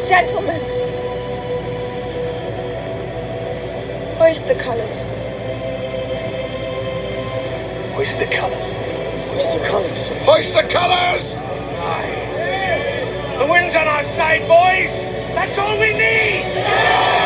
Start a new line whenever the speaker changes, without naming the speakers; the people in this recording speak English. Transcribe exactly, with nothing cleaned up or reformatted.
Gentlemen, hoist the colours.
Hoist the colours.
Hoist the colours.
Hoist the colours!
Aye. The wind's on our side, boys. That's all we need.